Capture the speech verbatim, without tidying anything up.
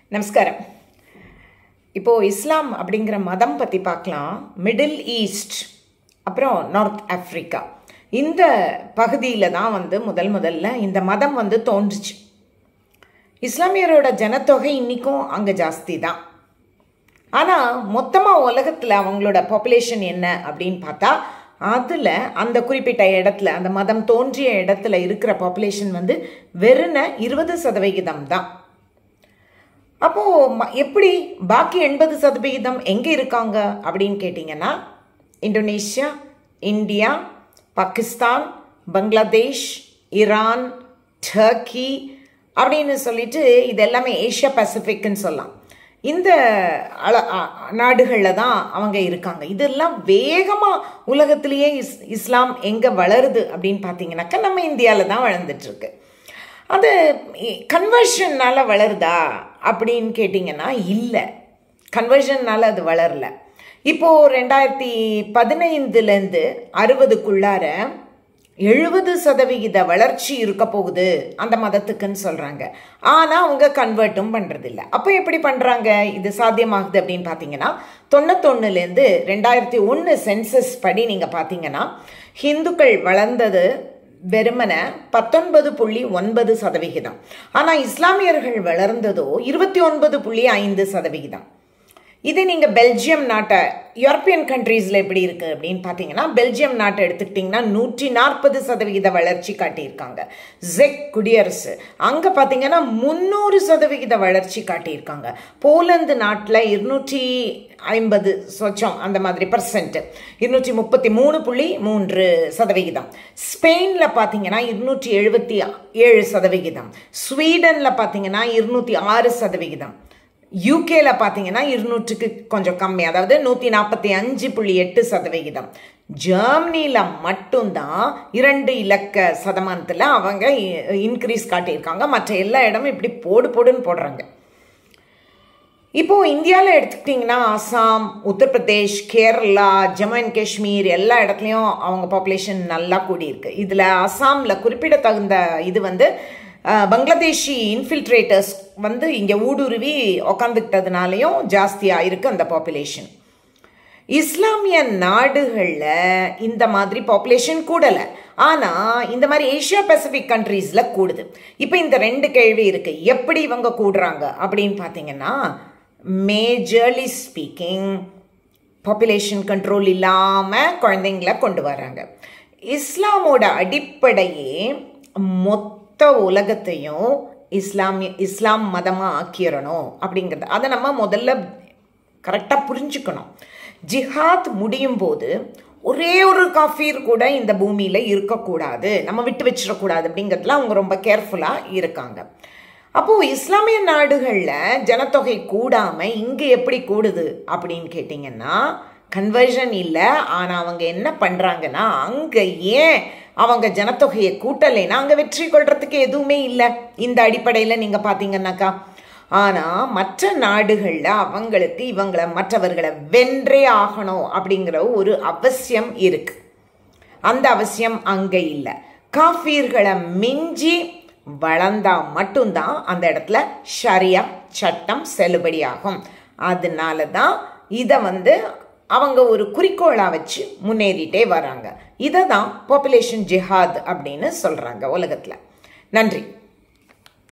நமஸ்காரம். இப்போது இஸ்லாம் அப்படிங்கிற மதம் பற்றி பார்க்கலாம். மிடில் ஈஸ்ட் அப்புறம் நார்த் ஆஃப்ரிக்கா இந்த பகுதியில் தான் வந்து முதல் முதல்ல இந்த மதம் வந்து தோன்றுச்சு. இஸ்லாமியரோட ஜனத்தொகை இன்றைக்கும் அங்கே ஜாஸ்தி தான். ஆனால் மொத்தமாக உலகத்தில் அவங்களோட பாப்புலேஷன் என்ன அப்படின்னு பார்த்தா அதில் அந்த குறிப்பிட்ட இடத்துல அந்த மதம் தோன்றிய இடத்துல இருக்கிற பாப்புலேஷன் வந்து வெறும் இருபது சதவிகிதம் தான். அப்போது எப்படி பாக்கி எண்பது சதவிகிதம் எங்கே இருக்காங்க அப்படின்னு கேட்டிங்கன்னா Indonesia, India, Pakistan, Bangladesh, Iran, Turkey அப்படின்னு சொல்லிட்டு இது எல்லாமே ஏஷியா பசிபிக்னு சொல்லலாம். இந்த அள நாடுகளில் தான் அவங்க இருக்காங்க. இதெல்லாம் வேகமாக உலகத்திலேயே இஸ் இஸ்லாம் எங்கே வளருது அப்படின்னு பார்த்தீங்கன்னாக்கா நம்ம இந்தியாவில் தான் வளர்ந்துட்டுருக்கு. அது கன்வர்ஷன்னால் வளருதா அப்படின்னு கேட்டிங்கன்னா இல்லை, கன்வர்ஷன்னால் அது வளரல. இப்போது ரெண்டாயிரத்தி பதினைந்துலேருந்து அறுபதுக்குள்ளார எழுபது சதவிகித வளர்ச்சி இருக்க போகுது அந்த மதத்துக்குன்னு சொல்கிறாங்க. ஆனால் அவங்க கன்வெர்ட்டும் பண்ணுறதில்ல. அப்போ எப்படி பண்ணுறாங்க, இது சாத்தியமாகுது அப்படின்னு பார்த்தீங்கன்னா தொண்ணூத்தொன்னுலேருந்து ரெண்டாயிரத்தி ஒன்று சென்சஸ் படி நீங்கள் பார்த்தீங்கன்னா ஹிந்துக்கள் வளர்ந்தது வெறுமனை பத்தொன்பது புள்ளி ஒன்பது சதவிகிதம். ஆனால் இஸ்லாமியர்கள் வளர்ந்ததோ இருபத்தி ஒன்பது புள்ளி ஐந்து சதவிகிதம். இதே நீங்கள் பெல்ஜியம் நாட்டை, யூரோப்பியன் கண்ட்ரீஸில் எப்படி இருக்குது அப்படின்னு பார்த்தீங்கன்னா பெல்ஜியம் நாட்டை எடுத்துக்கிட்டிங்கன்னா நூற்றி நாற்பது சதவிகித வளர்ச்சி காட்டியிருக்காங்க. ஜெக் குடியரசு அங்கே பார்த்தீங்கன்னா முந்நூறு சதவிகித வளர்ச்சி காட்டியிருக்காங்க. போலந்து நாட்டில் இருநூற்றி ஐம்பது சொச்சம் அந்த மாதிரி பர்சன்ட், இருநூற்றி முப்பத்தி மூணு புள்ளி மூன்று சதவிகிதம். ஸ்பெயினில் பார்த்தீங்கன்னா இருநூற்றி எழுபத்தி ஏழு சதவிகிதம். ஸ்வீடனில் பார்த்தீங்கன்னா இருநூற்றி ஆறு சதவிகிதம். யூகேல பார்த்தீங்கன்னா இருநூற்றுக்கு கொஞ்சம் கம்மி, அதாவது நூற்றி நாற்பத்தி அஞ்சு புள்ளி எட்டு சதவிகிதம். ஜெர்மனியில் மட்டும்தான் இரண்டு இலக்க சதமானத்தில் அவங்க இன்க்ரீஸ் காட்டியிருக்காங்க. மற்ற எல்லா இடமும் இப்படி போடு போடுன்னு போடுறாங்க. இப்போது இந்தியாவில் எடுத்துக்கிட்டிங்கன்னா அசாம், உத்தரப்பிரதேஷ், கேரளா, ஜம்மு அண்ட் காஷ்மீர் எல்லா இடத்துலையும் அவங்க பாப்புலேஷன் நல்லா கூடியிருக்கு. இதில் அசாமில் குறிப்பிடத்தகுந்த இது வந்து பங்களாதேஷி இன்ஃபில்ட்ரேட்டர்ஸ் வந்து இங்கே ஊடுருவி உக்காந்துக்கிட்டதுனாலையும் ஜாஸ்தியாக இருக்குது அந்த பாப்புலேஷன். இஸ்லாமிய நாடுகளில் இந்த மாதிரி பாப்புலேஷன் கூடலை, ஆனால் இந்த மாதிரி ஏஷியா பசிபிக் கண்ட்ரீஸில் கூடுது. இப்போ இந்த ரெண்டு கேள்வி இருக்குது, எப்படி இவங்க கூடுறாங்க அப்படின்னு பார்த்தீங்கன்னா மேஜர்லி ஸ்பீக்கிங் பாப்புலேஷன் கண்ட்ரோல் இல்லாமல் குழந்தைங்கள கொண்டு வராங்க. இஸ்லாமோட அடிப்படையே மொத்த உலகத்தையும் இஸ்லாமிய இஸ்லாம் மதமாக ஆக்கிடணும் அப்படிங்கிறது, அதை நம்ம முதல்ல கரெக்டாக புரிஞ்சுக்கணும். ஜிஹாத் முடியும் போது ஒரே ஒரு காஃபீர் கூட இந்த பூமியில் இருக்கக்கூடாது, நம்ம விட்டு வச்சிடக்கூடாது அப்படிங்கிறதுல அவங்க ரொம்ப கேர்ஃபுல்லாக இருக்காங்க. அப்போது இஸ்லாமிய நாடுகளில் ஜனத்தொகை கூடாமல் இங்கே எப்படி கூடுது அப்படின்னு கேட்டிங்கன்னா கன்வர்ஷன் இல்லை. ஆனால் அவங்க என்ன பண்ணுறாங்கன்னா அங்கே ஏன் அவங்க ஜனத்தொகையை கூட்டலைன்னா அங்கே வெற்றி கொள்றதுக்கு எதுவுமே இல்லை இந்த அடிப்படையில் நீங்கள் பார்த்தீங்கன்னாக்கா. ஆனால் மற்ற நாடுகளில் அவங்களுக்கு இவங்களை மற்றவர்களை வென்றே ஆகணும் அப்படிங்கிற ஒரு அவசியம் இருக்குது. அந்த அவசியம் அங்கே இல்லை. காஃபீர்களை மிஞ்சி வளர்ந்தால் மட்டும்தான் அந்த இடத்துல ஷரியா சட்டம் செல்லுபடியாகும். அதனால தான் இதை வந்து அவங்க ஒரு குறிக்கோளாக வச்சு முன்னேறிட்டே வராங்க. இதை தான் பாப்புலேஷன் ஜிஹாத் அப்படின்னு சொல்கிறாங்க உலகத்தில். நன்றி.